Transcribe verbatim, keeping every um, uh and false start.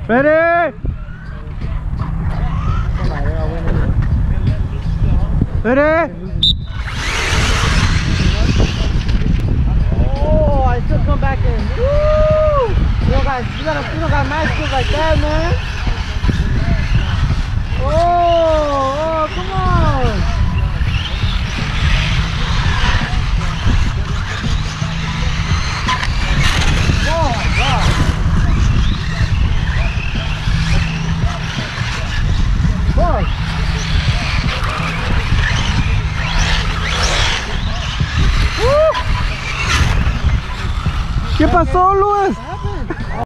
Ready? Ready? Oh, I still come back in. Woo! You don't got, you gotta, you don't got nice skills like that, man. Oh, oh, come on. Oh my God. Boy. ¿Qué pasó, Luis?